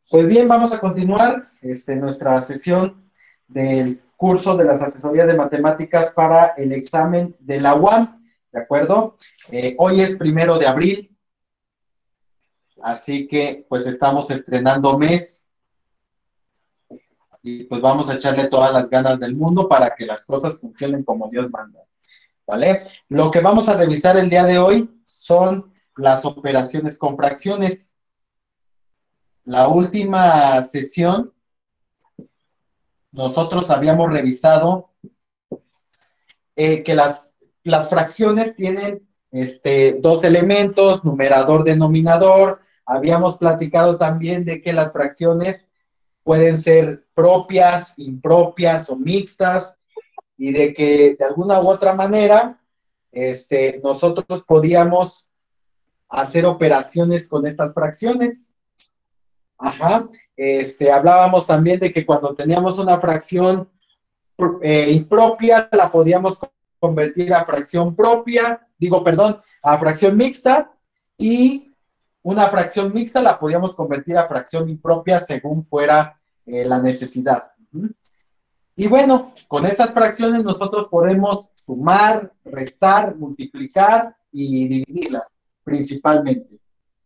Pues bien, vamos a continuar nuestra sesión del curso de las asesorías de matemáticas para el examen de la UAM, ¿de acuerdo? Hoy es 1 de abril, así que pues estamos estrenando mes y pues vamos a echarle todas las ganas del mundo para que las cosas funcionen como Dios manda, ¿vale? Lo que vamos a revisar el día de hoy son las operaciones con fracciones. La última sesión nosotros habíamos revisado que las fracciones tienen dos elementos, numerador, denominador. Habíamos platicado también de que las fracciones pueden ser propias, impropias o mixtas, y de que de alguna u otra manera nosotros podíamos hacer operaciones con estas fracciones. Ajá. Hablábamos también de que cuando teníamos una fracción impropia la podíamos convertir a fracción propia, digo, perdón, a fracción mixta, y una fracción mixta la podíamos convertir a fracción impropia según fuera la necesidad. Y bueno, con estas fracciones nosotros podemos sumar, restar, multiplicar y dividirlas principalmente.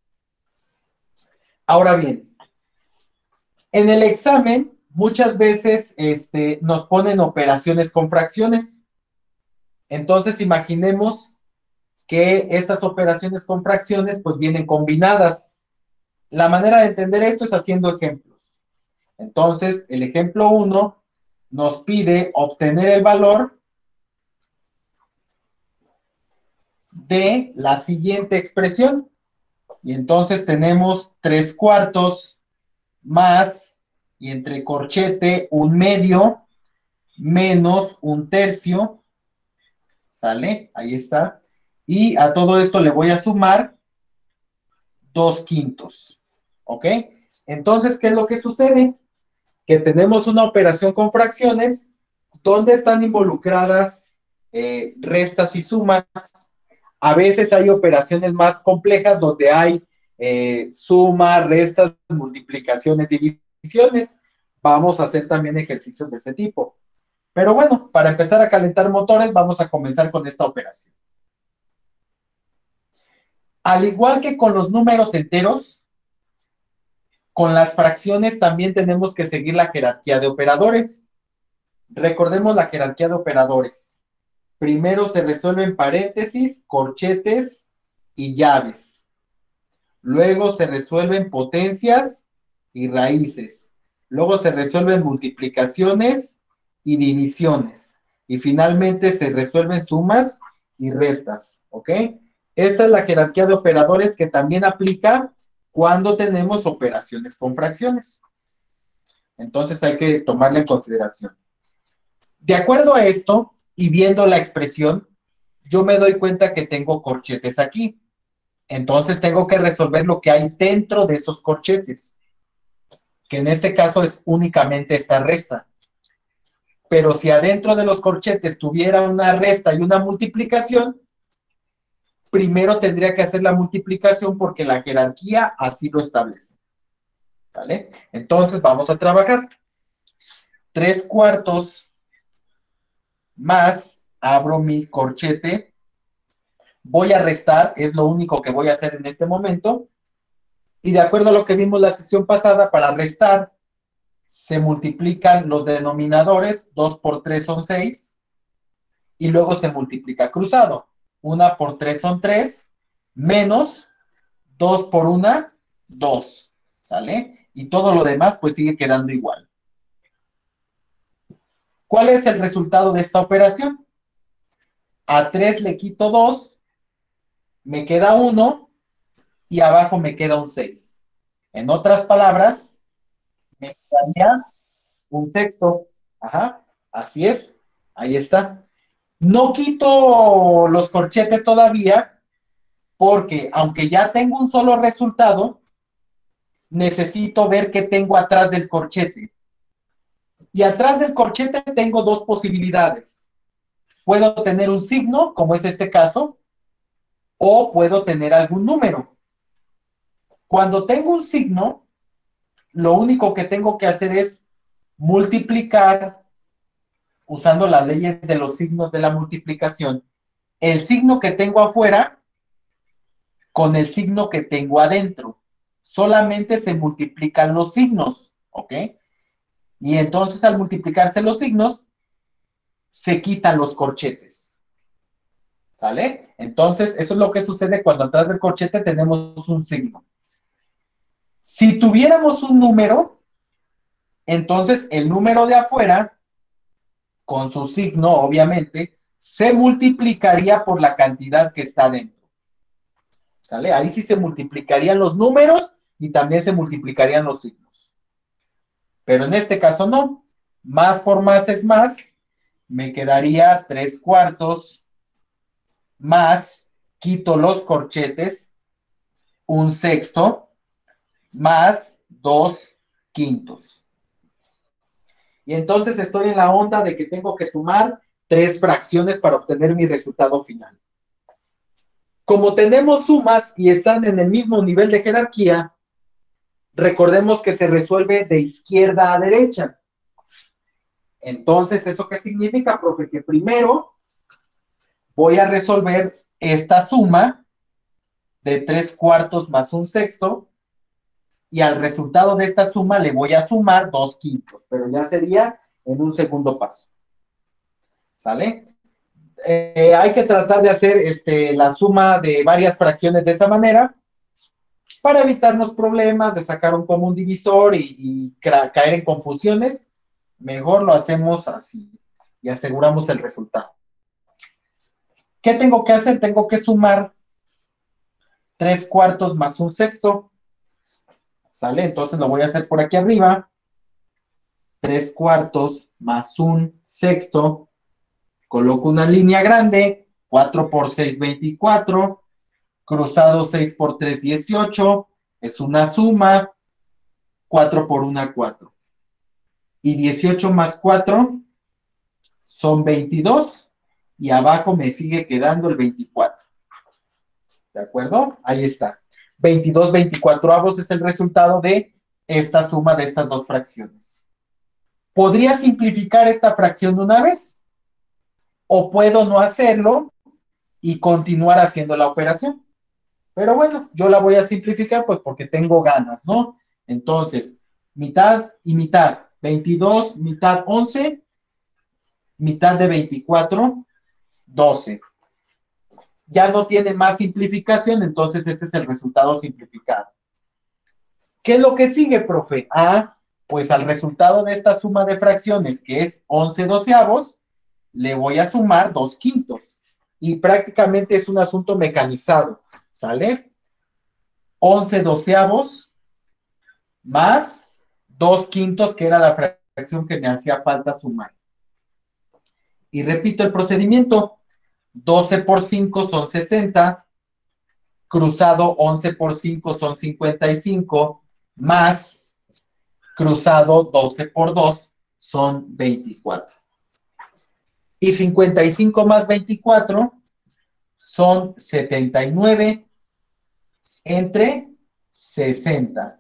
Ahora bien, en el examen muchas veces nos ponen operaciones con fracciones. Entonces imaginemos que estas operaciones con fracciones pues vienen combinadas. La manera de entender esto es haciendo ejemplos. Entonces, el ejemplo 1 nos pide obtener el valor de la siguiente expresión. Y entonces tenemos 3/4 más, y entre corchete, 1/2 menos 1/3. ¿Sale? Ahí está. Y a todo esto le voy a sumar 2/5. ¿Ok? Entonces, ¿qué es lo que sucede? Que tenemos una operación con fracciones donde están involucradas restas y sumas. A veces hay operaciones más complejas donde hay suma, restas, multiplicaciones, divisiones. Vamos a hacer también ejercicios de ese tipo. Pero bueno, para empezar a calentar motores, vamos a comenzar con esta operación. Al igual que con los números enteros, con las fracciones también tenemos que seguir la jerarquía de operadores. Recordemos la jerarquía de operadores. Primero se resuelven paréntesis, corchetes y llaves. Luego se resuelven potencias y raíces. Luego se resuelven multiplicaciones y divisiones. Y finalmente se resuelven sumas y restas. ¿Ok? Esta es la jerarquía de operadores que también aplica cuando tenemos operaciones con fracciones. Entonces hay que tomarla en consideración. De acuerdo a esto, y viendo la expresión, yo me doy cuenta que tengo corchetes aquí. Entonces tengo que resolver lo que hay dentro de esos corchetes, que en este caso es únicamente esta resta. Pero si adentro de los corchetes tuviera una resta y una multiplicación, primero tendría que hacer la multiplicación porque la jerarquía así lo establece. ¿Vale? Entonces vamos a trabajar. 3/4 más, abro mi corchete, voy a restar, es lo único que voy a hacer en este momento, y de acuerdo a lo que vimos la sesión pasada, para restar se multiplican los denominadores, 2 por 3 son 6, y luego se multiplica cruzado, 1 por 3 son 3, menos 2 por 1, 2, ¿sale? Y todo lo demás pues sigue quedando igual. ¿Cuál es el resultado de esta operación? A 3 le quito 2, me queda 1, y abajo me queda un 6. En otras palabras, me quedaría un sexto. Ajá, así es. Ahí está. No quito los corchetes todavía porque aunque ya tengo un solo resultado, necesito ver qué tengo atrás del corchete. Y atrás del corchete tengo dos posibilidades. Puedo tener un signo, como es este caso, o puedo tener algún número. Cuando tengo un signo, lo único que tengo que hacer es multiplicar, usando las leyes de los signos de la multiplicación, el signo que tengo afuera con el signo que tengo adentro. Solamente se multiplican los signos, ¿ok? Y entonces al multiplicarse los signos, se quitan los corchetes, ¿vale? Entonces, eso es lo que sucede cuando atrás del corchete tenemos un signo. Si tuviéramos un número, entonces el número de afuera, con su signo, obviamente, se multiplicaría por la cantidad que está dentro. ¿Sale? Ahí sí se multiplicarían los números y también se multiplicarían los signos. Pero en este caso no. Más por más es más. Me quedaría 3/4 más, quito los corchetes, 1/6 más 2/5. Y entonces estoy en la onda de que tengo que sumar 3 fracciones para obtener mi resultado final. Como tenemos sumas y están en el mismo nivel de jerarquía, recordemos que se resuelve de izquierda a derecha. Entonces, ¿eso qué significa, profe? Que primero voy a resolver esta suma de 3/4 más 1/6, y al resultado de esta suma le voy a sumar 2/5, pero ya sería en un segundo paso. ¿Sale? Hay que tratar de hacer la suma de varias fracciones de esa manera para evitarnos problemas de sacar un común divisor y caer en confusiones. Mejor lo hacemos así y aseguramos el resultado. ¿Qué tengo que hacer? Tengo que sumar 3/4 más 1/6. ¿Sale? Entonces lo voy a hacer por aquí arriba. 3/4 más 1/6. Coloco una línea grande. 4 por 6, 24. Cruzado 6 por 3, 18. Es una suma. 4 por 1, 4. Y 18 más 4 son 22. Y abajo me sigue quedando el 24. ¿De acuerdo? Ahí está. 22/24 es el resultado de esta suma de estas dos fracciones. ¿Podría simplificar esta fracción de una vez? ¿O puedo no hacerlo y continuar haciendo la operación? Pero bueno, yo la voy a simplificar pues porque tengo ganas, ¿no? Entonces, mitad y mitad. 22, mitad 11, mitad de 24, 12. Ya no tiene más simplificación, entonces ese es el resultado simplificado. ¿Qué es lo que sigue, profe? Pues al resultado de esta suma de fracciones, que es 11/12, le voy a sumar 2/5. Y prácticamente es un asunto mecanizado, ¿sale? 11/12 más 2/5, que era la fracción que me hacía falta sumar. Y repito el procedimiento. 12 por 5 son 60. Cruzado 11 por 5 son 55. Más cruzado 12 por 2 son 24. Y 55 más 24 son 79 entre 60.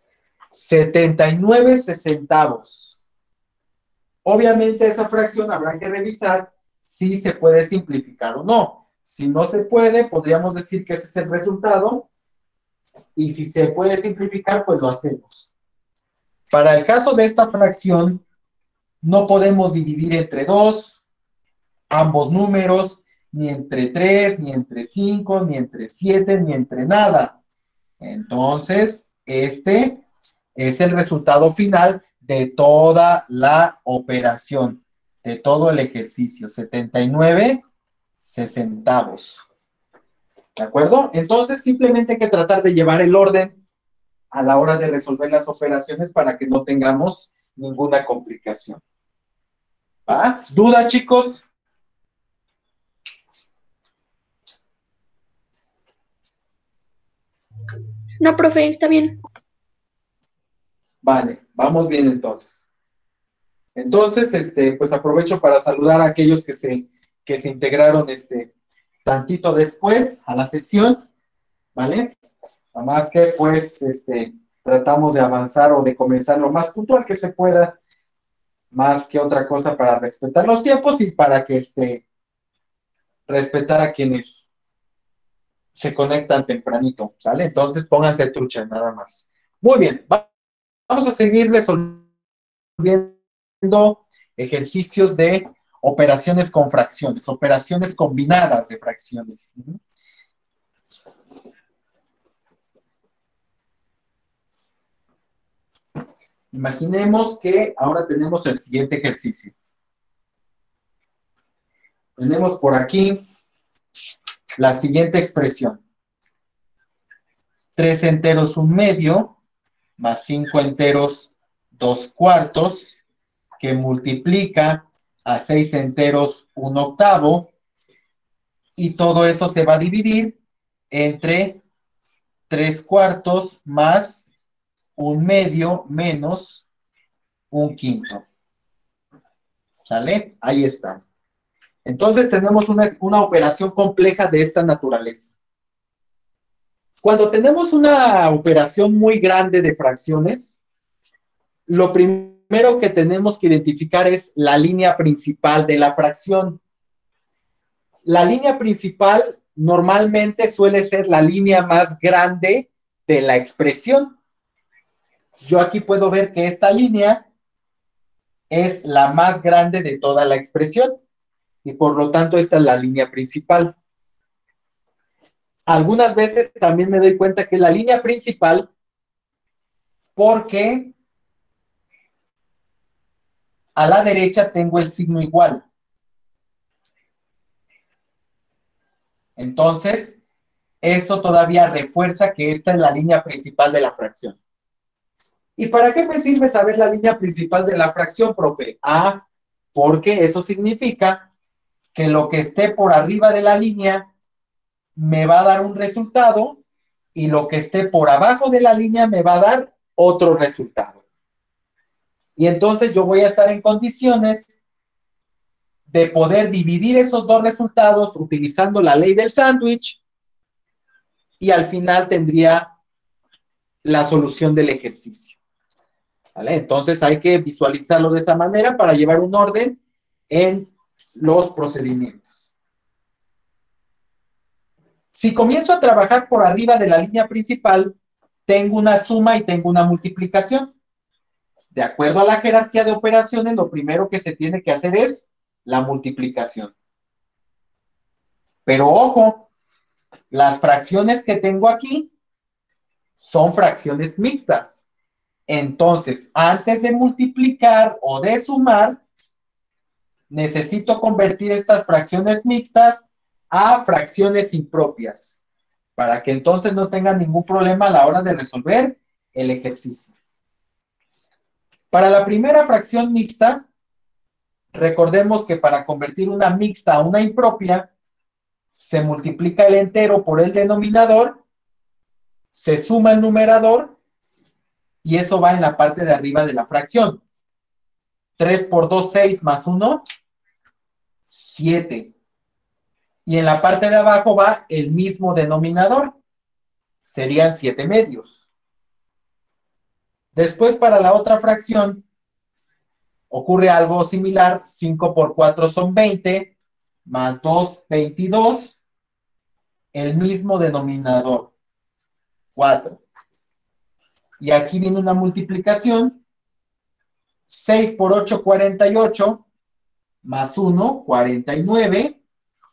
79 sesentavos. Obviamente esa fracción habrá que revisar si se puede simplificar o no. Si no se puede, podríamos decir que ese es el resultado. Y si se puede simplificar, pues lo hacemos. Para el caso de esta fracción, no podemos dividir entre 2 ambos números, ni entre 3, ni entre 5, ni entre 7, ni entre nada. Entonces, este es el resultado final de toda la operación, de todo el ejercicio, 79 sesentavos. ¿De acuerdo? Entonces, simplemente hay que tratar de llevar el orden a la hora de resolver las operaciones para que no tengamos ninguna complicación. ¿Va? ¿Duda, chicos? No, profe, está bien. Vale, vamos bien entonces. Entonces, pues aprovecho para saludar a aquellos que se integraron tantito después a la sesión, ¿vale? Nada más que, pues, tratamos de avanzar o de comenzar lo más puntual que se pueda, más que otra cosa para respetar los tiempos y para que respetar a quienes se conectan tempranito, ¿sale? Entonces pónganse truchas nada más. Muy bien, vamos a seguir resolviendo ejercicios de operaciones con fracciones, operaciones combinadas de fracciones. Imaginemos que ahora tenemos el siguiente ejercicio. Tenemos por aquí la siguiente expresión. 3 enteros 1/2 más 5 enteros 2/4 que multiplica a 6 enteros 1/8 y todo eso se va a dividir entre 3/4 más 1/2 menos 1/5. ¿Sale? Ahí está. Entonces tenemos una operación compleja de esta naturaleza. Cuando tenemos una operación muy grande de fracciones, lo primero que tenemos que identificar es la línea principal de la fracción. La línea principal normalmente suele ser la línea más grande de la expresión. Yo aquí puedo ver que esta línea es la más grande de toda la expresión y por lo tanto esta es la línea principal. Algunas veces también me doy cuenta que es la línea principal porque a la derecha tengo el signo igual. Entonces, esto todavía refuerza que esta es la línea principal de la fracción. ¿Y para qué me sirve saber la línea principal de la fracción, profe? Ah, porque eso significa que lo que esté por arriba de la línea me va a dar un resultado y lo que esté por abajo de la línea me va a dar otro resultado. Y entonces yo voy a estar en condiciones de poder dividir esos dos resultados utilizando la ley del sándwich y al final tendría la solución del ejercicio. ¿Vale? Entonces hay que visualizarlo de esa manera para llevar un orden en los procedimientos. Si comienzo a trabajar por arriba de la línea principal, tengo una suma y tengo una multiplicación. De acuerdo a la jerarquía de operaciones, lo primero que se tiene que hacer es la multiplicación. Pero ojo, las fracciones que tengo aquí son fracciones mixtas. Entonces, antes de multiplicar o de sumar, necesito convertir estas fracciones mixtas a fracciones impropias, para que entonces no tengan ningún problema a la hora de resolver el ejercicio. Para la primera fracción mixta, recordemos que para convertir una mixta a una impropia, se multiplica el entero por el denominador, se suma el numerador y eso va en la parte de arriba de la fracción. 3 por 2, 6 más 1, 7. Y en la parte de abajo va el mismo denominador. Serían 7 medios. Después, para la otra fracción, ocurre algo similar. 5 por 4 son 20, más 2, 22. El mismo denominador, 4. Y aquí viene una multiplicación. 6 por 8, 48, más 1, 49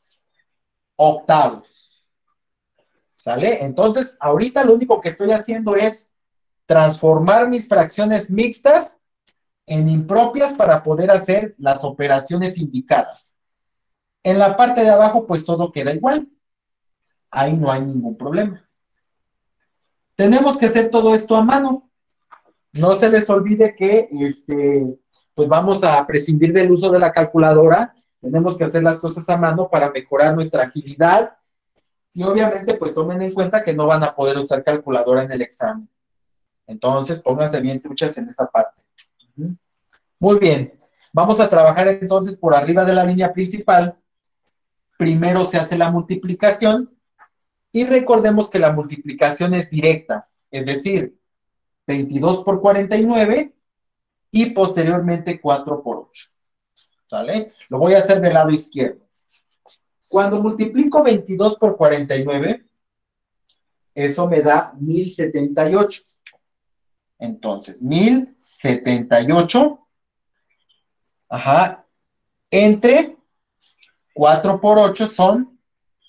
octavos. ¿Sale? Entonces, ahorita lo único que estoy haciendo es transformar mis fracciones mixtas en impropias para poder hacer las operaciones indicadas. En la parte de abajo, pues todo queda igual. Ahí no hay ningún problema. Tenemos que hacer todo esto a mano. No se les olvide que pues vamos a prescindir del uso de la calculadora. Tenemos que hacer las cosas a mano para mejorar nuestra agilidad. Y obviamente, pues tomen en cuenta que no van a poder usar calculadora en el examen. Entonces, pónganse bien truchas en esa parte. Muy bien. Vamos a trabajar entonces por arriba de la línea principal. Primero se hace la multiplicación y recordemos que la multiplicación es directa. Es decir, 22 por 49 y posteriormente 4 por 8. ¿Sale? Lo voy a hacer del lado izquierdo. Cuando multiplico 22 por 49, eso me da 1078. Entonces, 1078, ajá, entre 4 por 8 son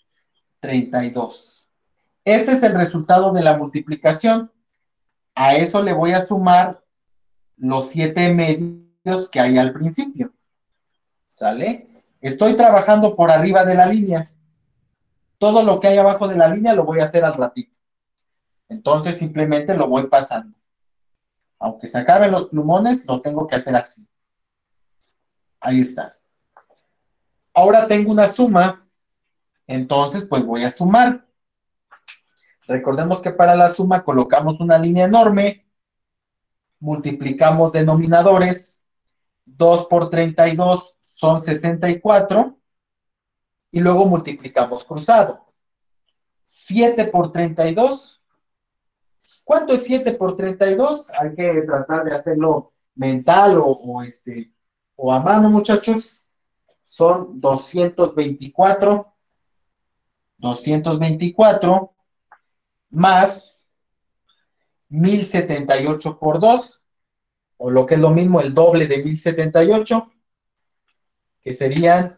32. Ese es el resultado de la multiplicación. A eso le voy a sumar los 7 medios que hay al principio. ¿Sale? Estoy trabajando por arriba de la línea. Todo lo que hay abajo de la línea lo voy a hacer al ratito. Entonces simplemente lo voy pasando. Aunque se acaben los plumones, lo tengo que hacer así. Ahí está. Ahora tengo una suma, entonces pues voy a sumar. Recordemos que para la suma colocamos una línea enorme, multiplicamos denominadores, 2 por 32 son 64, y luego multiplicamos cruzado. 7 por 32. ¿Cuánto es 7 por 32? Hay que tratar de hacerlo mental o a mano, muchachos. Son 224. 224 más 1078 por 2, o lo que es lo mismo, el doble de 1078, que serían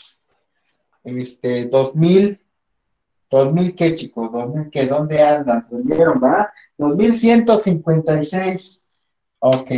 2000. ¿2000 qué, chicos? ¿2000 qué? ¿Dónde andas? ¿Volvieron, va? 2156. Ok.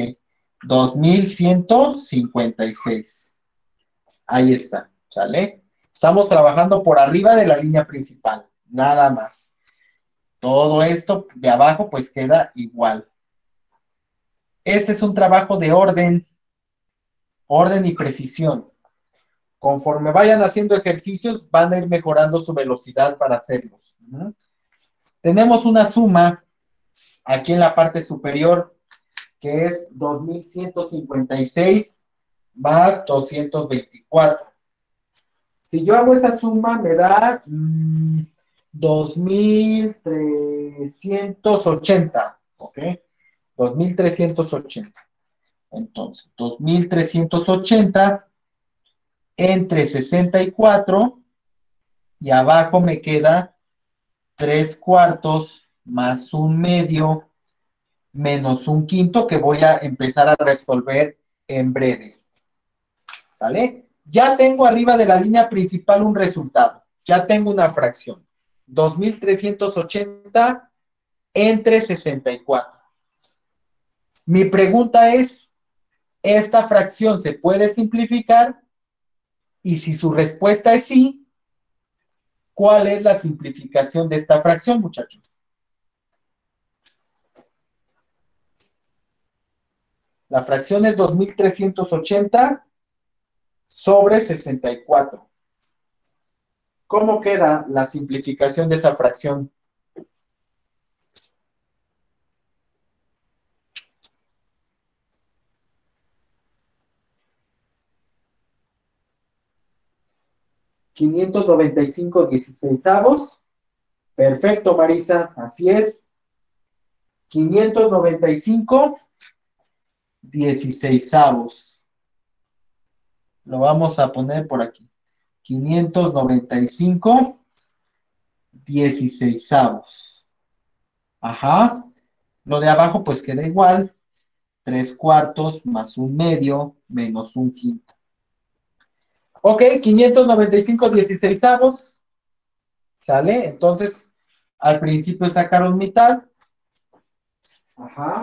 2156. Ahí está, ¿sale? Estamos trabajando por arriba de la línea principal, nada más. Todo esto de abajo pues queda igual. Este es un trabajo de orden y precisión. Conforme vayan haciendo ejercicios, van a ir mejorando su velocidad para hacerlos. Tenemos una suma aquí en la parte superior, que es 2156 más 224. Si yo hago esa suma, me da 2380, ¿ok? 2380. Entonces, 2380 entre 64 y abajo me queda 3 cuartos más un medio menos un quinto, que voy a empezar a resolver en breve. ¿Sale? Ya tengo arriba de la línea principal un resultado. Ya tengo una fracción. 2380 entre 64. Mi pregunta es, ¿esta fracción se puede simplificar? Y si su respuesta es sí, ¿cuál es la simplificación de esta fracción, muchachos? La fracción es 2380 sobre 64. ¿Cómo queda la simplificación de esa fracción? $595.16. Perfecto, Marisa, así es. 595.16. Lo vamos a poner por aquí. 595.16. Ajá. Lo de abajo pues queda igual. 3 cuartos más un medio menos un quinto. Ok, 595.16. ¿Sale? Entonces, al principio sacaron mitad. Ajá.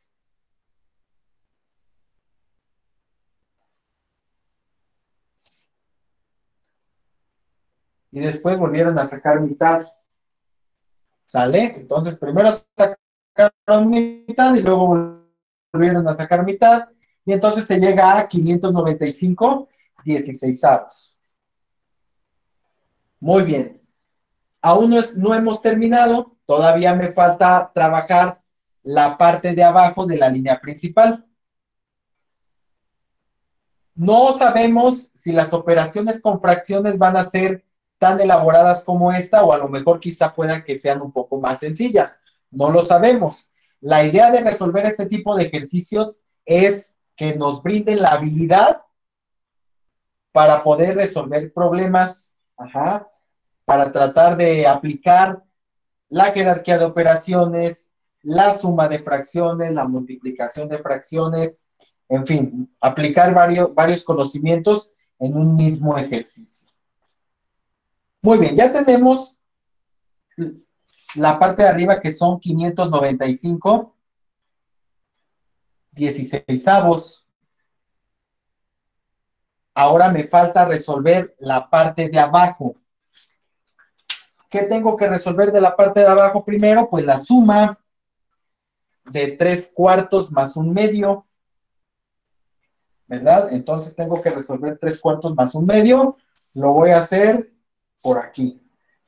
Y después volvieron a sacar mitad. ¿Sale? Entonces, primero sacaron mitad y luego volvieron a sacar mitad. Y entonces se llega a 595.16. Muy bien. Aún no hemos terminado. Todavía me falta trabajar la parte de abajo de la línea principal. No sabemos si las operaciones con fracciones van a ser tan elaboradas como esta, o a lo mejor quizá puedan que sean un poco más sencillas. No lo sabemos. La idea de resolver este tipo de ejercicios es que nos brinden la habilidad para poder resolver problemas, para tratar de aplicar la jerarquía de operaciones, la suma de fracciones, la multiplicación de fracciones, en fin, aplicar varios conocimientos en un mismo ejercicio. Muy bien, ya tenemos la parte de arriba que son 595 16avos. Ahora me falta resolver la parte de abajo. ¿Qué tengo que resolver de la parte de abajo primero? Pues la suma de 3/4 más 1/2, ¿verdad? Entonces tengo que resolver 3/4 más 1/2. Lo voy a hacer por aquí.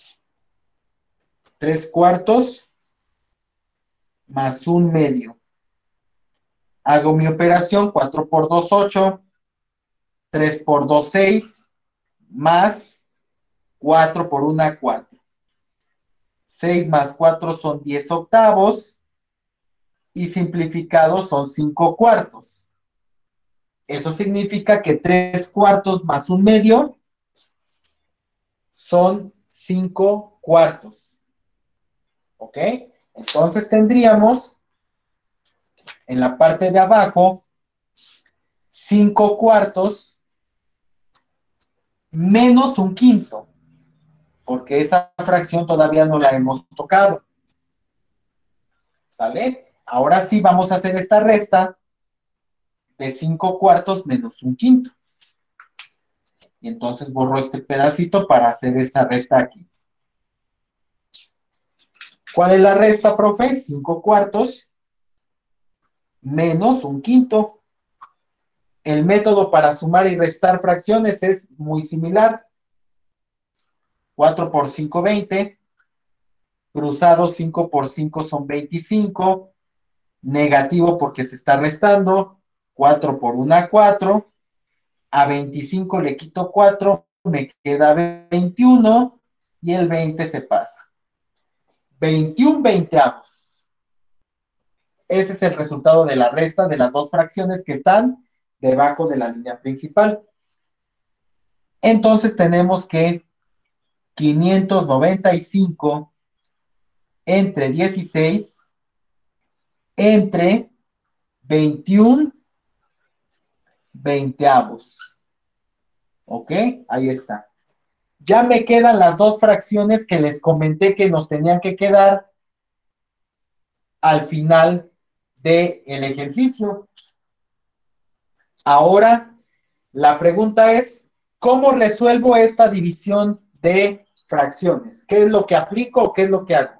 3/4 más 1/2. Hago mi operación, 4 por 2, 8. 3 por 2, 6. Más 4 por 1, 4. 6 más 4 son 10 octavos. Y simplificado son 5/4. Eso significa que 3/4 más 1/2 son 5/4. ¿Ok? Entonces tendríamos en la parte de abajo 5/4 menos 1/5, porque esa fracción todavía no la hemos tocado. ¿Sale? Ahora sí vamos a hacer esta resta de 5/4 menos 1/5. Y entonces borro este pedacito para hacer esta resta aquí. ¿Cuál es la resta, profe? 5/4 menos 1/5. El método para sumar y restar fracciones es muy similar. 4 por 5, 20. Cruzado 5 por 5 son 25. Negativo porque se está restando. 4 por 1, 4. A 25 le quito 4. Me queda 21. Y el 20 se pasa. 21 veinteavos. Ese es el resultado de la resta de las dos fracciones que están debajo de la línea principal. Entonces tenemos que 595 entre 16 entre 21 veinteavos. ¿Ok? Ahí está. Ya me quedan las dos fracciones que les comenté que nos tenían que quedar al final del ejercicio. Ahora, la pregunta es, ¿cómo resuelvo esta división de fracciones? ¿Qué es lo que aplico o qué es lo que hago?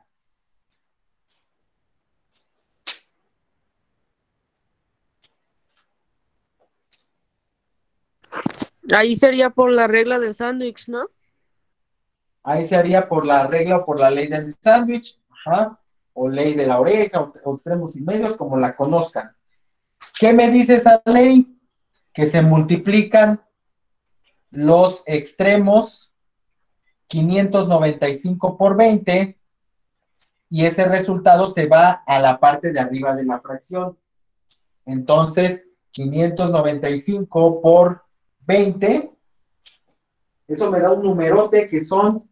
Ahí sería por la regla del sándwich, ¿no? Ahí se haría por la regla o por la ley del sándwich, o ley de la oreja, o extremos y medios, como la conozcan. ¿Qué me dice esa ley? Que se multiplican los extremos 595 por 20 y ese resultado se va a la parte de arriba de la fracción. Entonces, 595 por 20, eso me da un numerote que son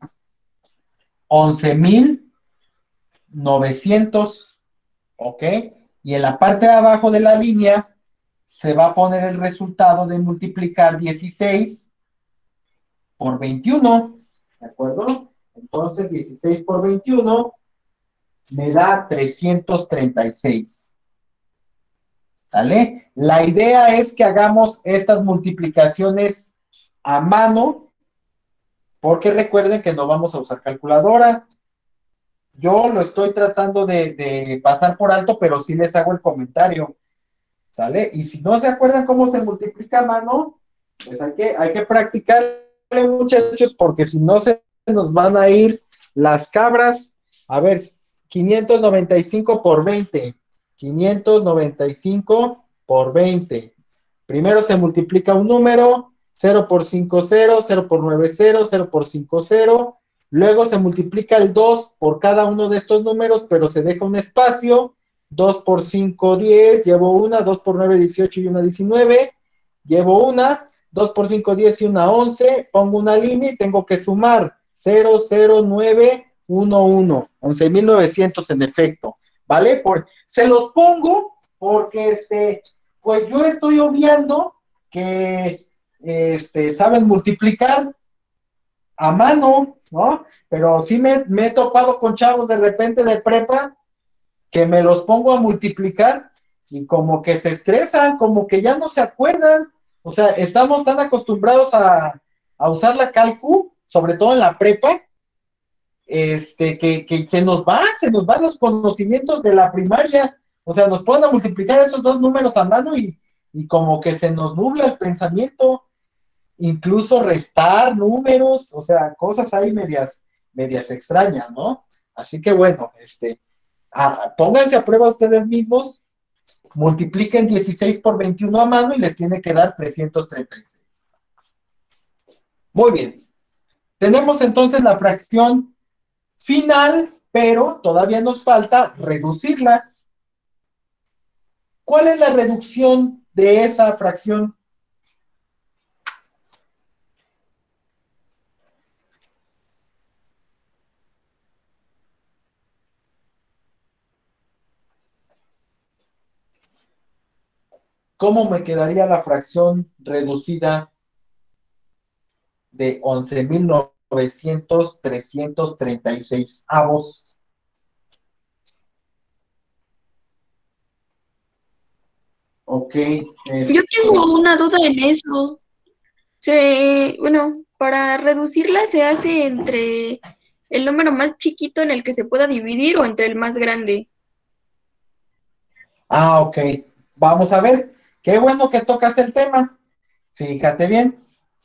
11,900, ¿ok? Y en la parte de abajo de la línea se va a poner el resultado de multiplicar 16 por 21, ¿de acuerdo? Entonces, 16 por 21 me da 336. ¿Vale? La idea es que hagamos estas multiplicaciones a mano, porque recuerden que no vamos a usar calculadora. Yo lo estoy tratando de pasar por alto, pero sí les hago el comentario, ¿sale? Y si no se acuerdan cómo se multiplica a mano, pues hay que practicarle, muchachos, porque si no se nos van a ir las cabras. A ver, 595 por 20. 595 por 20. Primero se multiplica un número, 0 por 5, 0, 0 por 9, 0, 0 por 5, 0. Luego se multiplica el 2 por cada uno de estos números, pero se deja un espacio 2 por 5, 10, llevo una, 2 por 9, 18 y una 19, llevo una, 2 por 5, 10 y una 11, pongo una línea y tengo que sumar 0, 0, 9, 1, 1, 11,900 en efecto, ¿vale? Se los pongo porque, pues yo estoy obviando que, saben multiplicar a mano, ¿no? Pero sí me he topado con chavos de repente de prepa que me los pongo a multiplicar y como que se estresan, como que ya no se acuerdan. O sea, estamos tan acostumbrados a usar la calcu, sobre todo en la prepa, que se nos van los conocimientos de la primaria. O sea, nos ponen a multiplicar esos dos números a mano y como que se nos nubla el pensamiento, incluso restar números, o sea, cosas ahí medias extrañas, ¿no? Así que bueno, pónganse a prueba ustedes mismos, multipliquen 16 por 21 a mano y les tiene que dar 336. Muy bien. Tenemos entonces la fracción final, pero todavía nos falta reducirla. ¿Cuál es la reducción de esa fracción? ¿Cómo me quedaría la fracción reducida de 11,900,336 avos? Ok. Yo tengo una duda en eso. Bueno, para reducirla se hace entre el número más chiquito en el que se pueda dividir o entre el más grande. Ok. Vamos a ver. Qué bueno que tocas el tema. Fíjate bien.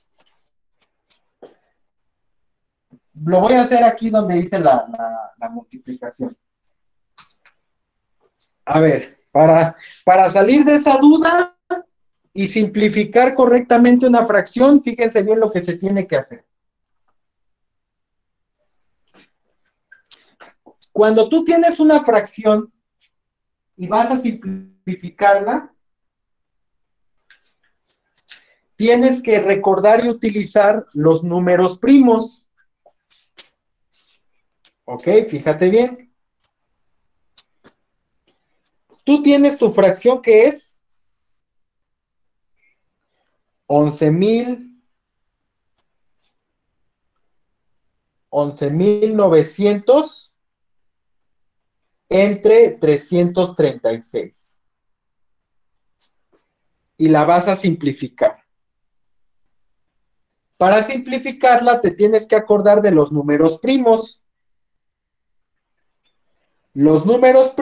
Lo voy a hacer aquí donde hice la multiplicación. A ver, para salir de esa duda y simplificar correctamente una fracción, fíjense bien lo que se tiene que hacer. Cuando tú tienes una fracción y vas a simplificarla, tienes que recordar y utilizar los números primos. ¿Ok? Fíjate bien. Tú tienes tu fracción que es 11,900 entre 336. Y la vas a simplificar. Para simplificarla te tienes que acordar de los números primos. Los números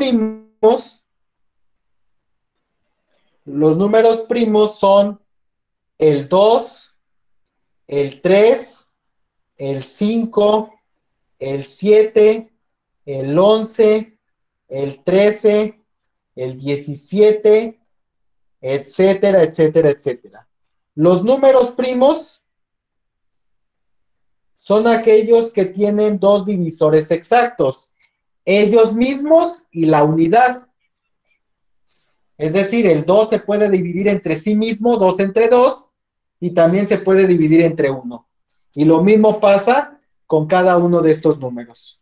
primos son el 2, el 3, el 5, el 7, el 11, el 13, el 17, etcétera, etcétera, etcétera. Los números primos son aquellos que tienen dos divisores exactos, ellos mismos y la unidad. Es decir, el 2 se puede dividir entre sí mismo, 2 entre 2, y también se puede dividir entre 1. Y lo mismo pasa con cada uno de estos números.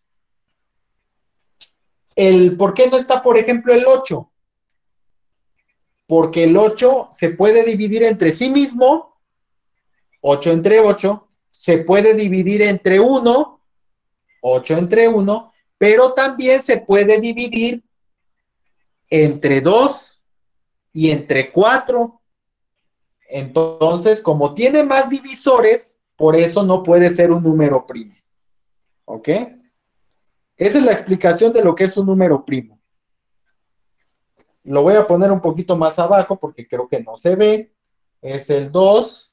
¿Por qué no está, por ejemplo, el 8? Porque el 8 se puede dividir entre sí mismo, 8 entre 8, se puede dividir entre 1, 8 entre 1, pero también se puede dividir entre 2 y entre 4. Entonces, como tiene más divisores, por eso no puede ser un número primo. ¿Ok? Esa es la explicación de lo que es un número primo. Lo voy a poner un poquito más abajo porque creo que no se ve. Es el 2,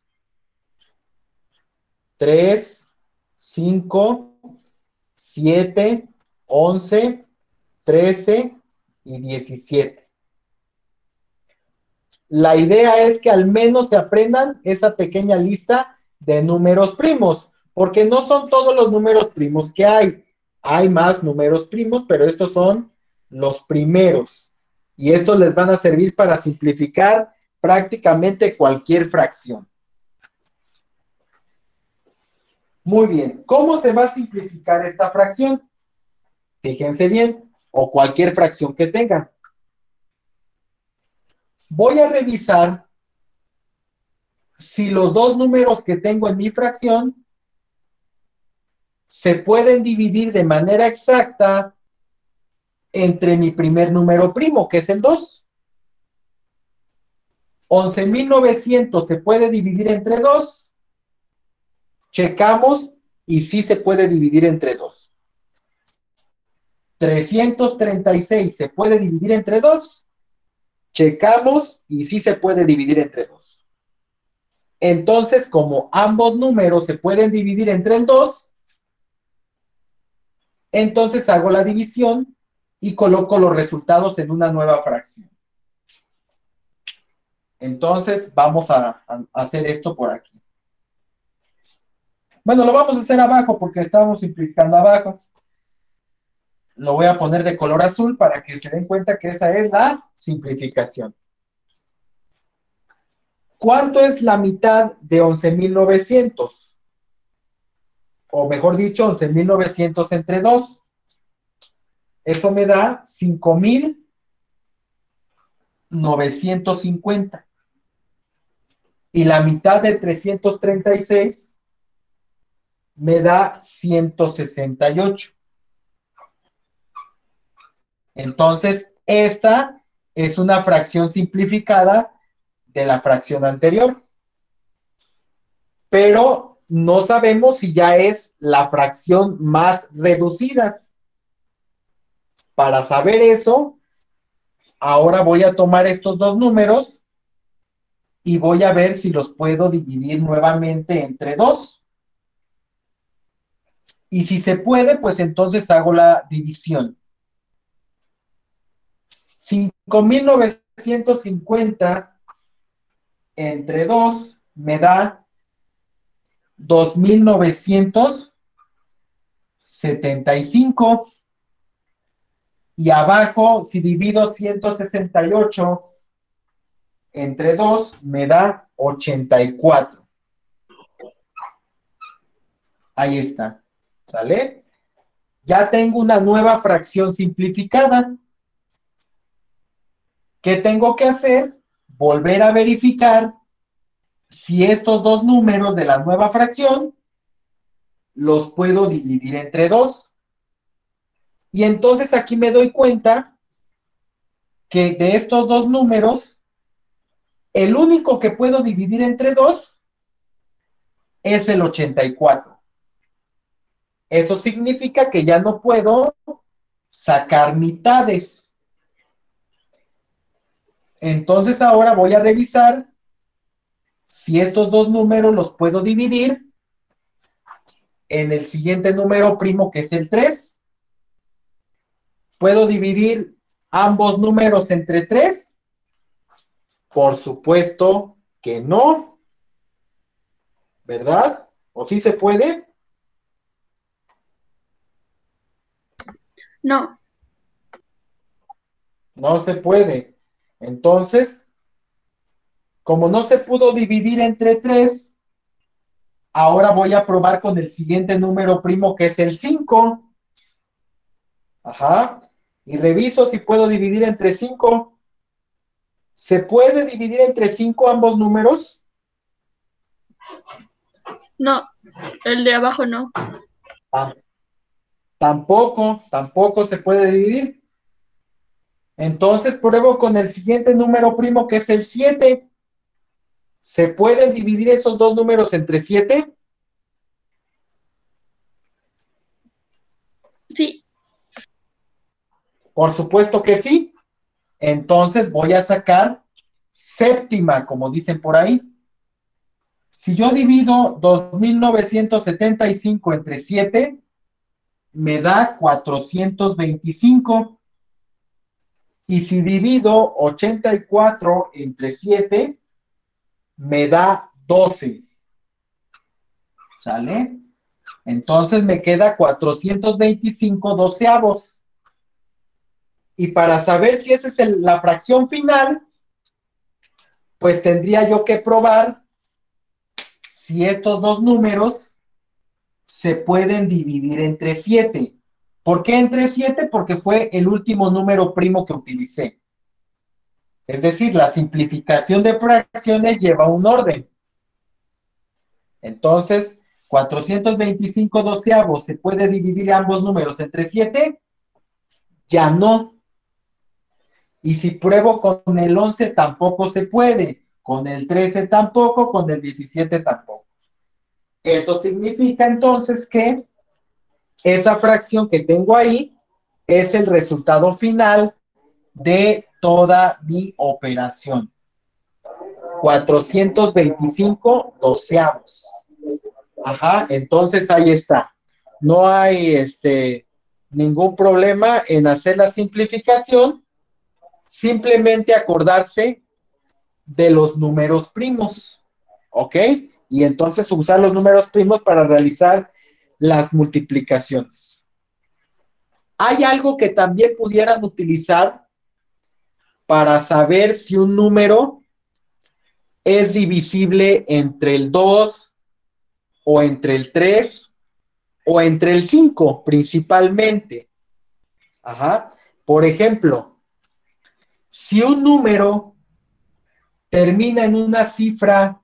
3, 5, 7, 11, 13 y 17. La idea es que al menos se aprendan esa pequeña lista de números primos, porque no son todos los números primos que hay. Hay más números primos, pero estos son los primeros. Y estos les van a servir para simplificar prácticamente cualquier fracción. Muy bien, ¿cómo se va a simplificar esta fracción? Fíjense bien, o cualquier fracción que tengan. Voy a revisar si los dos números que tengo en mi fracción se pueden dividir de manera exacta entre mi primer número primo, que es el 2. 11,900 se puede dividir entre 2. Checamos y sí se puede dividir entre 2. 336 se puede dividir entre 2. Checamos y sí se puede dividir entre 2. Entonces, como ambos números se pueden dividir entre el 2, entonces hago la división y coloco los resultados en una nueva fracción. Entonces, vamos a hacer esto por aquí. Bueno, lo vamos a hacer abajo porque estamos simplificando abajo. Lo voy a poner de color azul para que se den cuenta que esa es la simplificación. ¿Cuánto es la mitad de 11,900? O mejor dicho, 11,900 entre 2. Eso me da 5,950. Y la mitad de 336 me da 168. Entonces, esta es una fracción simplificada de la fracción anterior. Pero no sabemos si ya es la fracción más reducida. Para saber eso, ahora voy a tomar estos dos números y voy a ver si los puedo dividir nuevamente entre 2. Y si se puede, pues entonces hago la división. 5,950 entre 2 me da 2,975. Y abajo, si divido 168 entre 2, me da 84. Ahí está. ¿Sale? Ya tengo una nueva fracción simplificada. ¿Qué tengo que hacer? Volver a verificar si estos dos números de la nueva fracción los puedo dividir entre 2. Y entonces aquí me doy cuenta que de estos dos números, el único que puedo dividir entre 2 es el 84. Eso significa que ya no puedo sacar mitades. Entonces ahora voy a revisar si estos dos números los puedo dividir en el siguiente número primo, que es el 3. ¿Puedo dividir ambos números entre 3? Por supuesto que no, ¿verdad? ¿O sí se puede? No. No se puede. Entonces, como no se pudo dividir entre 3, ahora voy a probar con el siguiente número primo, que es el 5. Ajá. Y reviso si puedo dividir entre 5. ¿Se puede dividir entre 5 ambos números? No, el de abajo no. Ah, tampoco se puede dividir. Entonces pruebo con el siguiente número primo, que es el 7. ¿Se pueden dividir esos dos números entre 7? Sí. Por supuesto que sí. Entonces voy a sacar séptima, como dicen por ahí. Si yo divido 2,975 entre 7, me da 425. Y si divido 84 entre 7, me da 12. ¿Sale? Entonces me queda 425 doceavos. Y para saber si esa es la fracción final, pues tendría yo que probar si estos dos números se pueden dividir entre 7. ¿Por qué entre 7? Porque fue el último número primo que utilicé. Es decir, la simplificación de fracciones lleva un orden. Entonces, 425 doceavos, ¿se puede dividir ambos números entre 7? Ya no. Y si pruebo con el 11, tampoco se puede. Con el 13 tampoco, con el 17 tampoco. Eso significa entonces que esa fracción que tengo ahí es el resultado final de toda mi operación. 425 doceavos. Ajá, entonces ahí está. No hay ningún problema en hacer la simplificación, simplemente acordarse de los números primos, ¿ok? Y entonces usar los números primos para realizar las multiplicaciones. Hay algo que también pudieran utilizar para saber si un número es divisible entre el 2 o entre el 3 o entre el 5 principalmente. Ajá. Por ejemplo, si un número termina en una cifra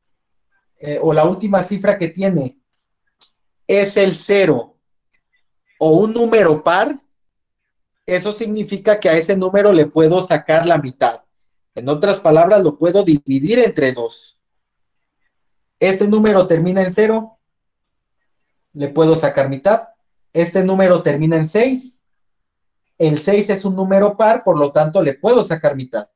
o la última cifra que tiene es el 0 o un número par, eso significa que a ese número le puedo sacar la mitad. En otras palabras, lo puedo dividir entre 2. Este número termina en 0, le puedo sacar mitad. Este número termina en 6. El 6 es un número par, por lo tanto le puedo sacar mitad.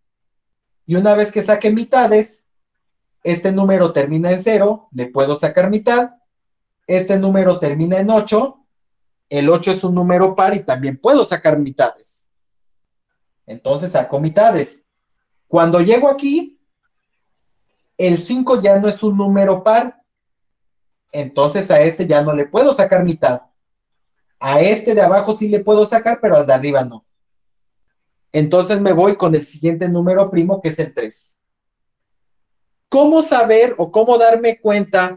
Y una vez que saque mitades, este número termina en 0, le puedo sacar mitad. Este número termina en 8. El 8 es un número par y también puedo sacar mitades. Entonces saco mitades. Cuando llego aquí, el 5 ya no es un número par. Entonces a este ya no le puedo sacar mitad. A este de abajo sí le puedo sacar, pero al de arriba no. Entonces me voy con el siguiente número primo, que es el 3. ¿Cómo saber o cómo darme cuenta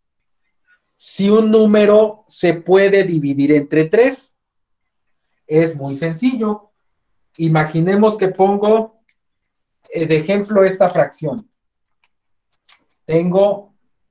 si un número se puede dividir entre 3? Es muy sencillo. Imaginemos que pongo de ejemplo esta fracción. Tengo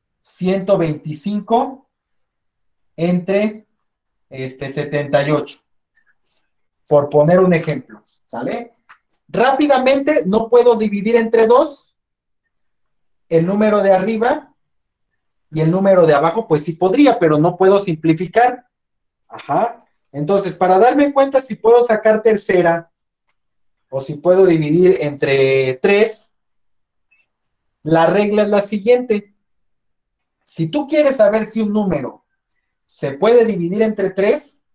125 entre 78. Por poner un ejemplo, ¿sale? Rápidamente no puedo dividir entre 2 el número de arriba y el número de abajo, pues sí podría, pero no puedo simplificar. Ajá. Entonces, para darme cuenta si puedo sacar tercera o si puedo dividir entre 3, la regla es la siguiente. Si tú quieres saber si un número se puede dividir entre 3,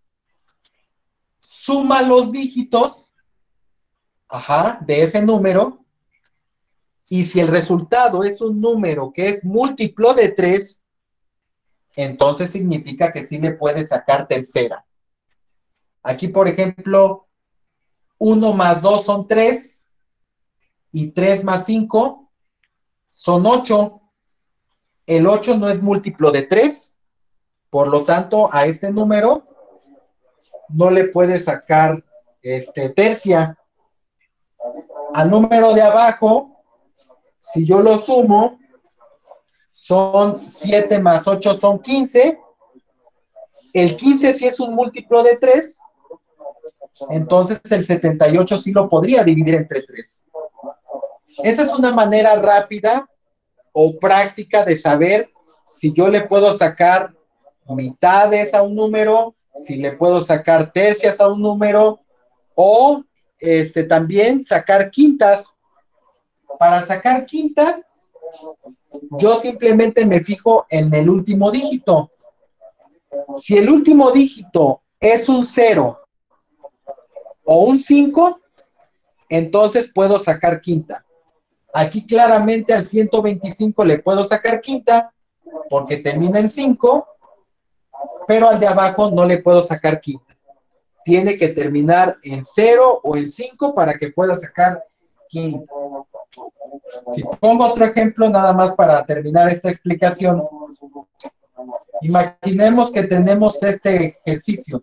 suma los dígitos, ajá, de ese número, y si el resultado es un número que es múltiplo de 3, entonces significa que sí le puedes sacar tercera. Aquí, por ejemplo, 1 más 2 son 3, y 3 más 5 son 8. El 8 no es múltiplo de 3, por lo tanto, a este número no le puedes sacar tercia. Al número de abajo, si yo lo sumo, son 7 más 8 son 15. El 15 sí es un múltiplo de 3, entonces el 78 sí lo podría dividir entre 3. Esa es una manera rápida o práctica de saber si yo le puedo sacar mitades a un número, si le puedo sacar tercias a un número, o también sacar quintas. Para sacar quinta, yo simplemente me fijo en el último dígito. Si el último dígito es un 0 o un 5, entonces puedo sacar quinta. Aquí claramente al 125 le puedo sacar quinta porque termina en 5, pero al de abajo no le puedo sacar quinta. tiene que terminar en 0 o en 5 para que pueda sacar quinta. Si pongo otro ejemplo, nada más para terminar esta explicación. Imaginemos que tenemos este ejercicio.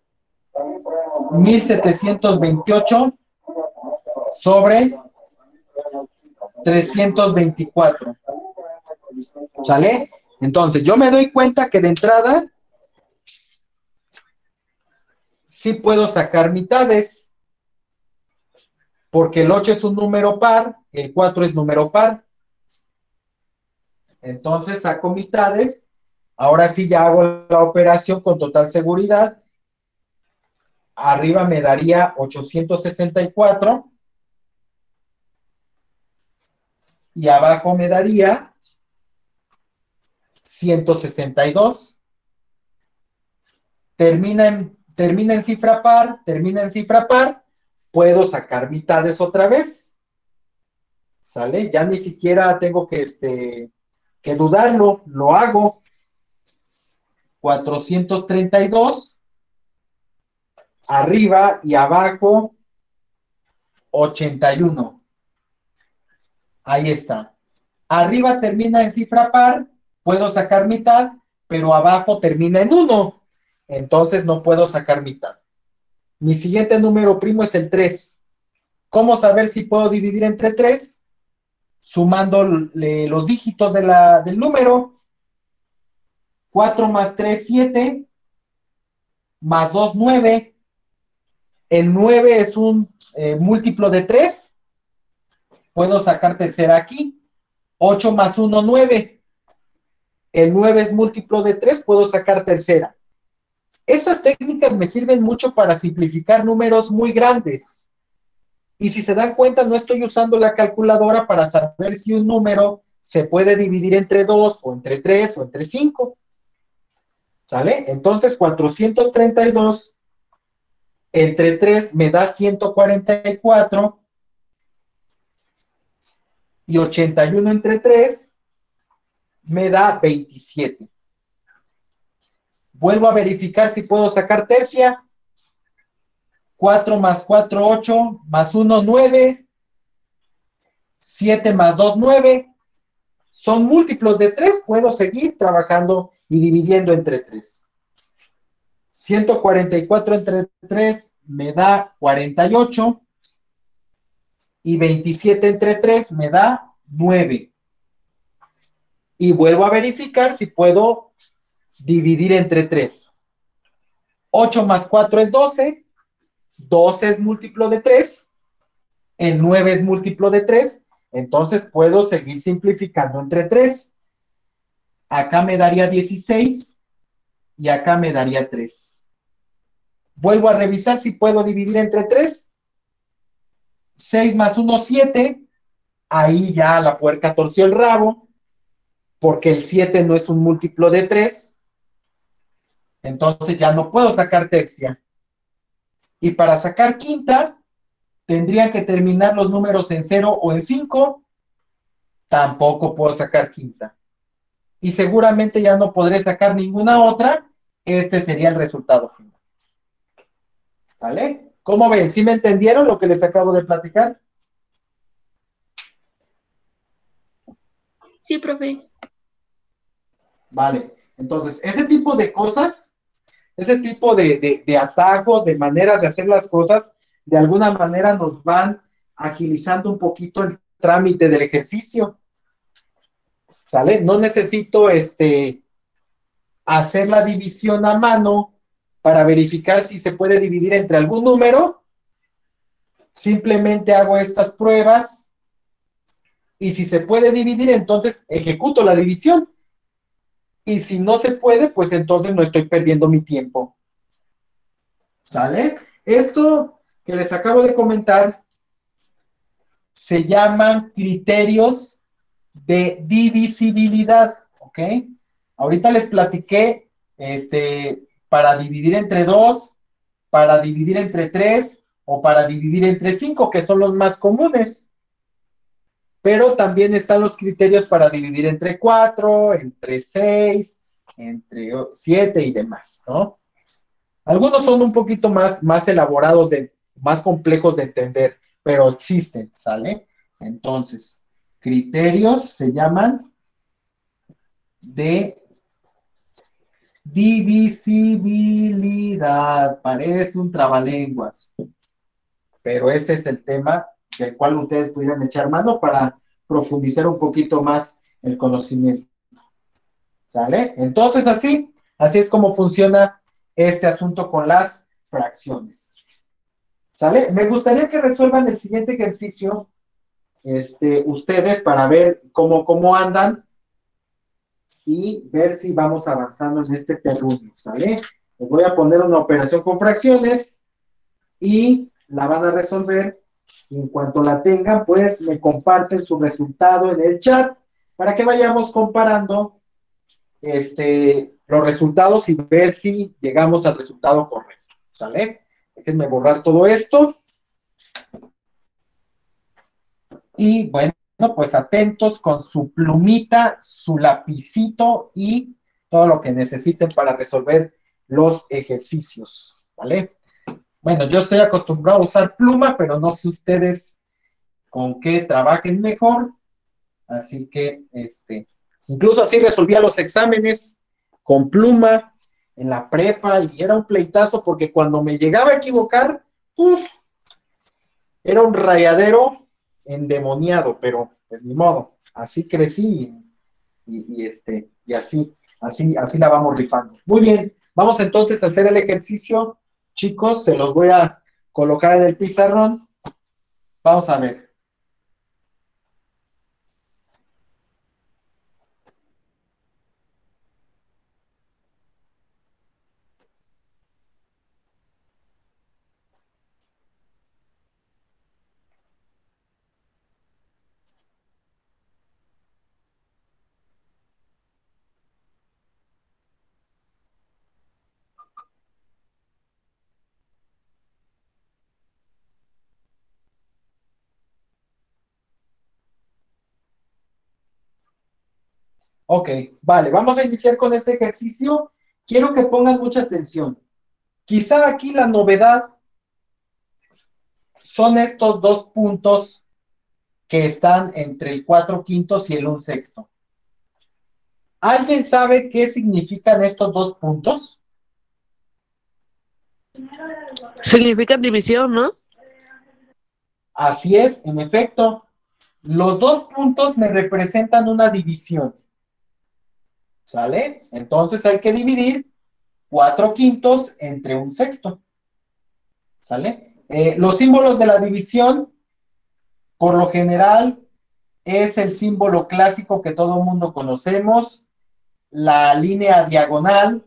1728 sobre 324. ¿Sale? Entonces, yo me doy cuenta que de entrada sí puedo sacar mitades, porque el 8 es un número par, el 4 es número par. Entonces saco mitades. Ahora sí ya hago la operación con total seguridad. Arriba me daría 864 y abajo me daría 162. Termina en cifra par, puedo sacar mitades otra vez. ¿Sale? Ya ni siquiera tengo que dudarlo, lo hago. 432, arriba y abajo 81. Ahí está. Arriba termina en cifra par, puedo sacar mitad, pero abajo termina en 1. Entonces no puedo sacar mitad. Mi siguiente número primo es el 3. ¿Cómo saber si puedo dividir entre 3? Sumando los dígitos del número. 4 más 3, 7. Más 2, 9. El 9 es un múltiplo de 3. Puedo sacar tercera aquí. 8 más 1, 9. El 9 es múltiplo de 3, puedo sacar tercera. Estas técnicas me sirven mucho para simplificar números muy grandes. Y si se dan cuenta, no estoy usando la calculadora para saber si un número se puede dividir entre 2, o entre 3, o entre 5. ¿Sale? Entonces, 432 entre 3 me da 144. Y 81 entre 3 me da 27. Vuelvo a verificar si puedo sacar tercia. 4 más 4, 8, más 1, 9. 7 más 2, 9. Son múltiplos de 3. Puedo seguir trabajando y dividiendo entre 3. 144 entre 3 me da 48. Y 27 entre 3 me da 9. Y vuelvo a verificar si puedo dividir entre 3. 8 más 4 es 12. 12 es múltiplo de 3. El 9 es múltiplo de 3. Entonces puedo seguir simplificando entre 3. Acá me daría 16 y acá me daría 3. Vuelvo a revisar si puedo dividir entre 3. 6 más 1, 7. Ahí ya la puerca torció el rabo, porque el 7 no es un múltiplo de 3. Entonces ya no puedo sacar tercia. Y para sacar quinta, tendrían que terminar los números en 0 o en 5. Tampoco puedo sacar quinta. Y seguramente ya no podré sacar ninguna otra. Este sería el resultado final. ¿Vale? ¿Cómo ven? ¿Sí me entendieron lo que les acabo de platicar? Sí, profe. Vale. Entonces, ese tipo de cosas, ese tipo de atajos, de maneras de hacer las cosas, de alguna manera nos van agilizando un poquito el trámite del ejercicio. ¿Sale? No necesito hacer la división a mano para verificar si se puede dividir entre algún número. Simplemente hago estas pruebas y si se puede dividir, entonces ejecuto la división. Y si no se puede, pues entonces no estoy perdiendo mi tiempo. ¿Sale? Esto que les acabo de comentar se llaman criterios de divisibilidad, ¿ok? Ahorita les platiqué para dividir entre 2, para dividir entre 3 o para dividir entre 5, que son los más comunes. Pero también están los criterios para dividir entre 4, entre 6, entre 7 y demás, ¿no? Algunos son un poquito más elaborados, más complejos de entender, pero existen, ¿sale? Entonces, criterios se llaman de divisibilidad. Parece un trabalenguas, pero ese es el tema del cual ustedes pudieran echar mano para profundizar un poquito más el conocimiento. ¿Sale? Entonces, así es como funciona este asunto con las fracciones. ¿Sale? Me gustaría que resuelvan el siguiente ejercicio, ustedes, para ver cómo andan y ver si vamos avanzando en este terreno, ¿sale? Les voy a poner una operación con fracciones y la van a resolver. Y en cuanto la tengan, pues me comparten su resultado en el chat para que vayamos comparando los resultados y ver si llegamos al resultado correcto, ¿sale? Déjenme borrar todo esto. Y bueno, pues atentos con su plumita, su lapicito y todo lo que necesiten para resolver los ejercicios, ¿vale? Bueno, yo estoy acostumbrado a usar pluma, pero no sé ustedes con qué trabajen mejor. Así que, incluso así resolvía los exámenes con pluma en la prepa y era un pleitazo porque cuando me llegaba a equivocar, era un rayadero endemoniado, pero pues ni modo, así crecí y así la vamos rifando. Muy bien, vamos entonces a hacer el ejercicio, chicos, se los voy a colocar en el pizarrón. Vamos a ver. Ok, vale, vamos a iniciar con este ejercicio. Quiero que pongan mucha atención. Quizá aquí la novedad son estos dos puntos que están entre el 4/5 y el 1/6. ¿Alguien sabe qué significan estos dos puntos? Significa división, ¿no? Así es, en efecto. Los dos puntos me representan una división. ¿Sale? Entonces hay que dividir 4/5 entre 1/6. ¿Sale? Los símbolos de la división, por lo general, es el símbolo clásico que todo el mundo conocemos, la línea diagonal,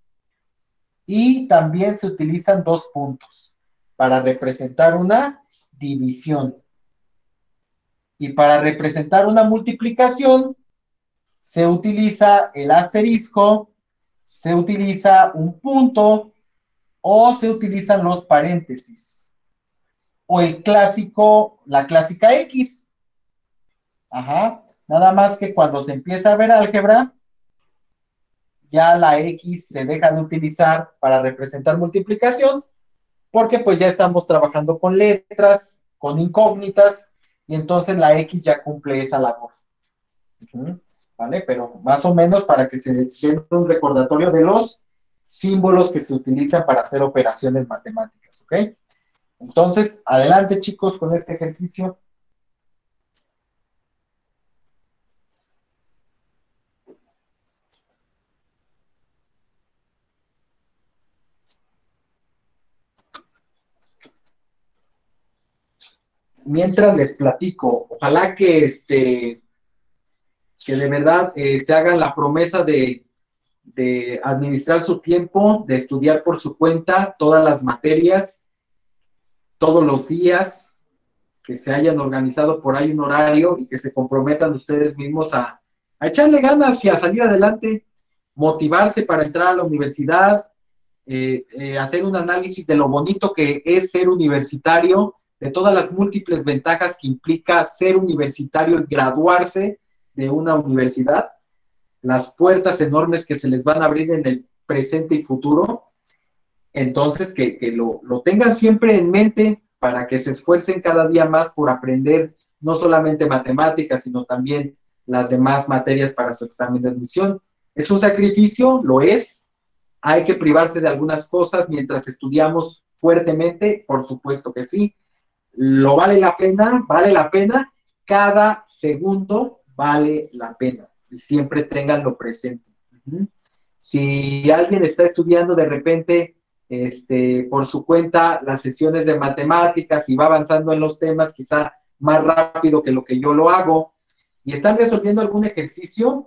y también se utilizan dos puntos para representar una división. Y para representar una multiplicación, se utiliza el asterisco, se utiliza un punto o se utilizan los paréntesis. O el clásico, la clásica X. Ajá. Nada más que cuando se empieza a ver álgebra, ya la X se deja de utilizar para representar multiplicación, porque pues ya estamos trabajando con letras, con incógnitas, y entonces la X ya cumple esa labor. ¿Vale? Pero más o menos para que se den un recordatorio de los símbolos que se utilizan para hacer operaciones matemáticas, ¿ok? Entonces, adelante chicos con este ejercicio. Mientras les platico, ojalá que de verdad se hagan la promesa de administrar su tiempo, de estudiar por su cuenta todas las materias, todos los días, que se hayan organizado por ahí un horario y que se comprometan ustedes mismos a echarle ganas y a salir adelante, motivarse para entrar a la universidad, hacer un análisis de lo bonito que es ser universitario, de todas las múltiples ventajas que implica ser universitario y graduarse de una universidad, las puertas enormes que se les van a abrir en el presente y futuro, Entonces, que lo tengan siempre en mente para que se esfuercen cada día más por aprender no solamente matemáticas, sino también las demás materias para su examen de admisión. ¿Es un sacrificio? Lo es. ¿Hay que privarse de algunas cosas mientras estudiamos fuertemente? Por supuesto que sí. ¿Lo vale la pena? Vale la pena. Cada segundo vale la pena. Y siempre tenganlo presente. Si alguien está estudiando de repente por su cuenta las sesiones de matemáticas y va avanzando en los temas quizá más rápido que lo que yo lo hago y están resolviendo algún ejercicio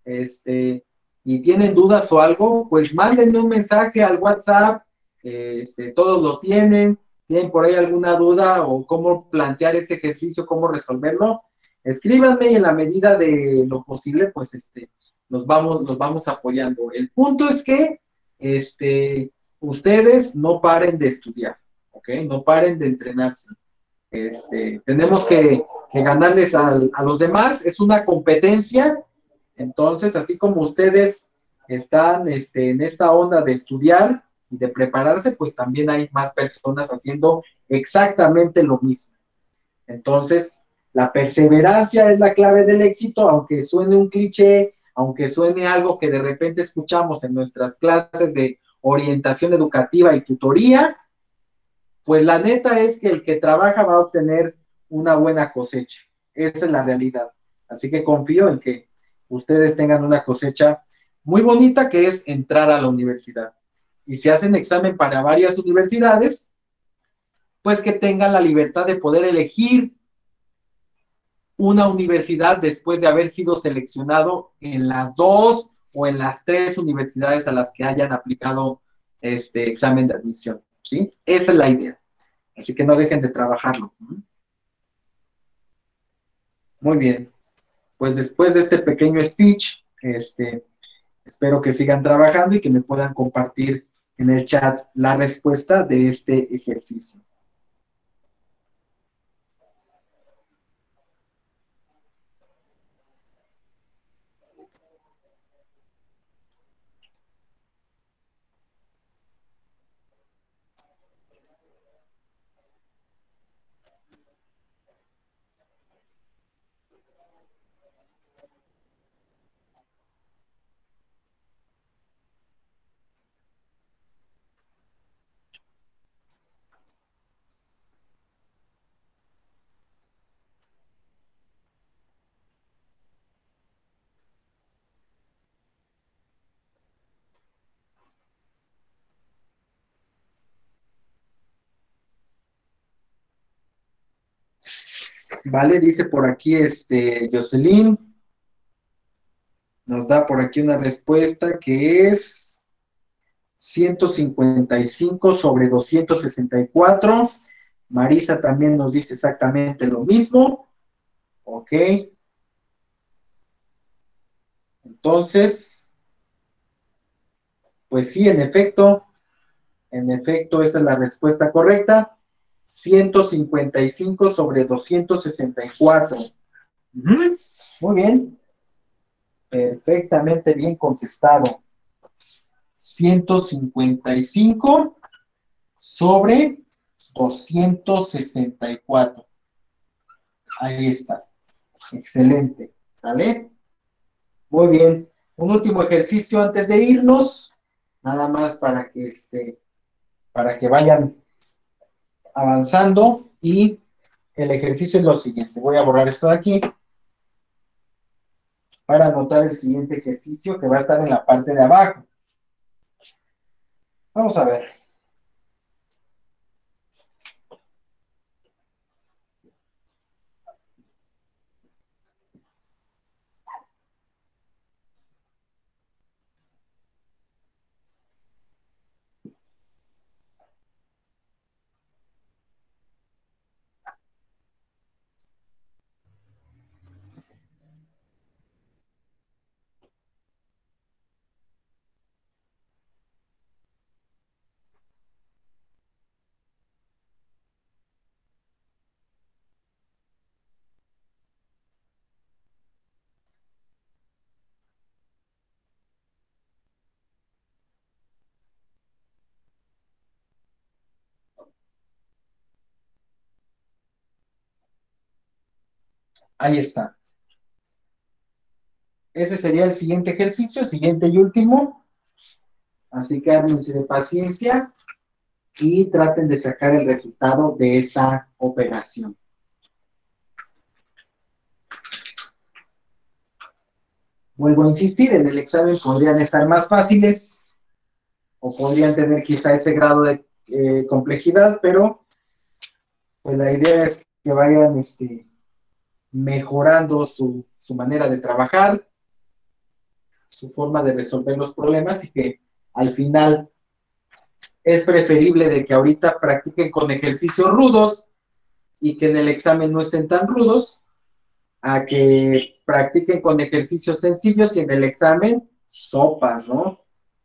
y tienen dudas o algo, pues mándenme un mensaje al WhatsApp, todos lo tienen por ahí alguna duda o cómo plantear este ejercicio, cómo resolverlo, escríbanme y en la medida de lo posible, pues nos vamos apoyando. El punto es que ustedes no paren de estudiar, ¿ok? No paren de entrenarse. Tenemos que ganarles a los demás, es una competencia, entonces así como ustedes están en esta onda de estudiar y de prepararse, pues también hay más personas haciendo exactamente lo mismo. Entonces, la perseverancia es la clave del éxito, aunque suene un cliché, aunque suene algo que de repente escuchamos en nuestras clases de orientación educativa y tutoría, pues la neta es que el que trabaja va a obtener una buena cosecha. Esa es la realidad. Así que confío en que ustedes tengan una cosecha muy bonita, que es entrar a la universidad. Y si hacen examen para varias universidades, pues que tengan la libertad de poder elegir una universidad después de haber sido seleccionado en las 2 o en las 3 universidades a las que hayan aplicado este examen de admisión, ¿sí? Esa es la idea. Así que no dejen de trabajarlo. Muy bien. Pues después de este pequeño speech, espero que sigan trabajando y que me puedan compartir en el chat la respuesta de este ejercicio. Vale, dice por aquí Jocelyn, nos da por aquí una respuesta que es 155 sobre 264. Marisa también nos dice exactamente lo mismo. Ok. Entonces, pues sí, en efecto, esa es la respuesta correcta. 155 sobre 264. Muy bien. Perfectamente bien contestado. 155 sobre 264. Ahí está. Excelente. ¿Sale? Muy bien. Un último ejercicio antes de irnos. Nada más para que vayan avanzando. Y el ejercicio es lo siguiente. Voy a borrar esto de aquí para anotar el siguiente ejercicio que va a estar en la parte de abajo. Vamos a ver. Ahí está. Ese sería el siguiente ejercicio, siguiente y último. Así que háblense de paciencia y traten de sacar el resultado de esa operación. Vuelvo a insistir, en el examen podrían estar más fáciles o podrían tener quizá ese grado de complejidad, pero pues la idea es que vayan mejorando su manera de trabajar, su forma de resolver los problemas y que al final es preferible de que ahorita practiquen con ejercicios rudos y que en el examen no estén tan rudos, a que practiquen con ejercicios sencillos y en el examen sopas, ¿no?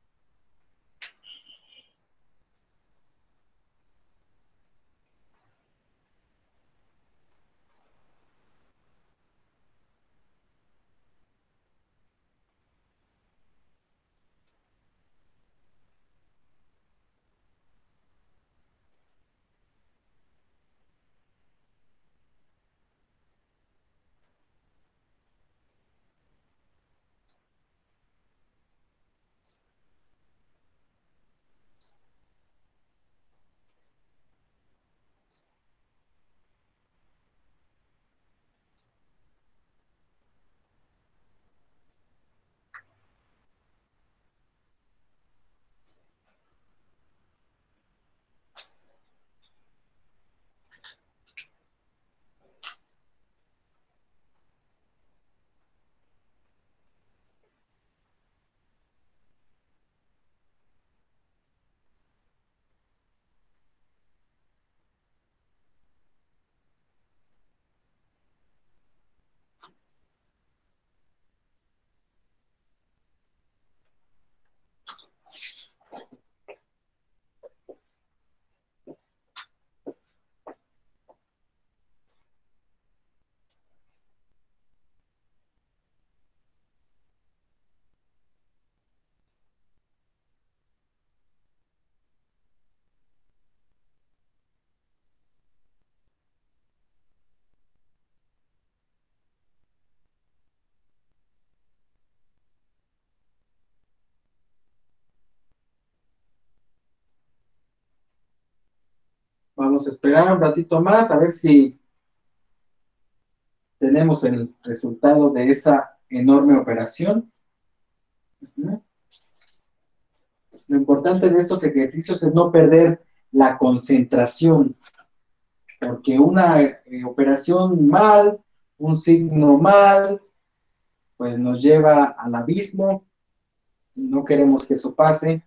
Vamos a esperar un ratito más a ver si tenemos el resultado de esa enorme operación. Lo importante de estos ejercicios es no perder la concentración, porque una operación mal, un signo mal, pues nos lleva al abismo y no queremos que eso pase.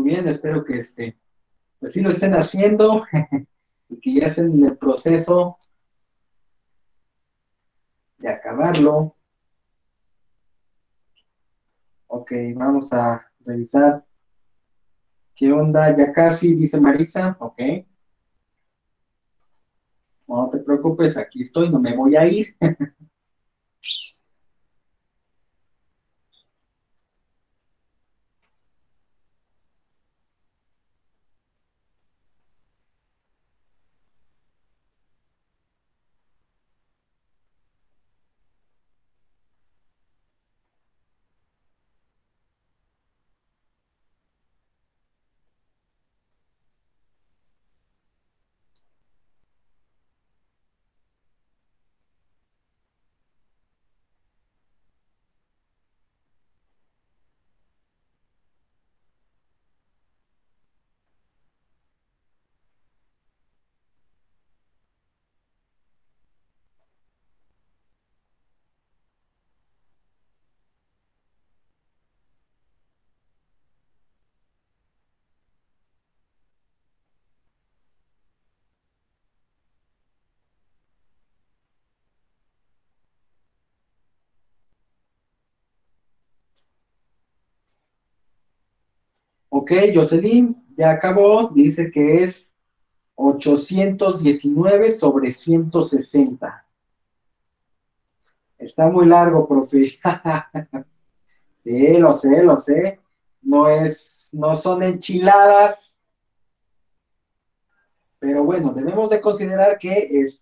Muy bien, espero que pues sí lo estén haciendo y que ya estén en el proceso de acabarlo. Ok, vamos a revisar qué onda. Ya casi, dice Marisa. Ok, no te preocupes, aquí estoy, no me voy a ir. Ok, Jocelyn, ya acabó. Dice que es 819 sobre 160. Está muy largo, profe. Sí, lo sé, lo sé. No son enchiladas, pero bueno, debemos de considerar que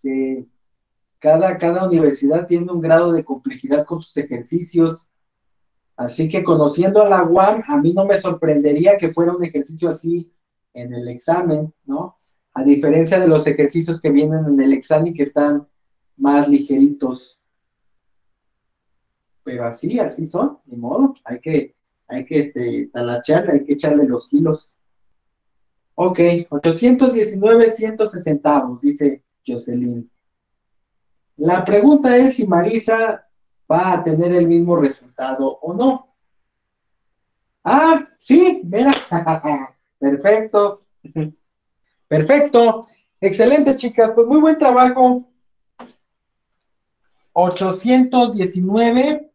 cada universidad tiene un grado de complejidad con sus ejercicios. Así que conociendo a la UAM, a mí no me sorprendería que fuera un ejercicio así en el examen, ¿no? A diferencia de los ejercicios que vienen en el examen que están más ligeritos. Pero así son, de modo. Hay que talachearle, hay que echarle los kilos. Ok, 819, 160, dice Jocelyn. La pregunta es si Marisa va a tener el mismo resultado o no. Ah, sí, mira. Perfecto. Perfecto. Excelente, chicas. Pues muy buen trabajo. 819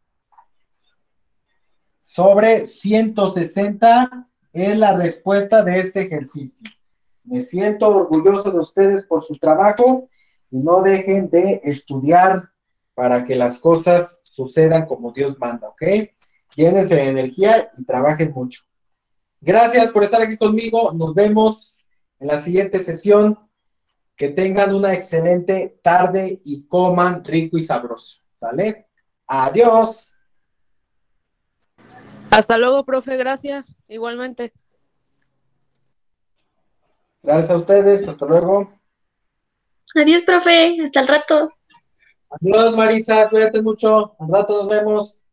sobre 160 es la respuesta de este ejercicio. Me siento orgulloso de ustedes por su trabajo y no dejen de estudiar para que las cosas sucedan como Dios manda, ¿ok? Llénense de energía y trabajen mucho. Gracias por estar aquí conmigo. Nos vemos en la siguiente sesión. Que tengan una excelente tarde y coman rico y sabroso. ¿Sale? Adiós. Hasta luego, profe, gracias. Igualmente. Gracias a ustedes. Hasta luego. Adiós, profe. Hasta el rato. Adiós, Marisa. Cuídate mucho. Al rato nos vemos.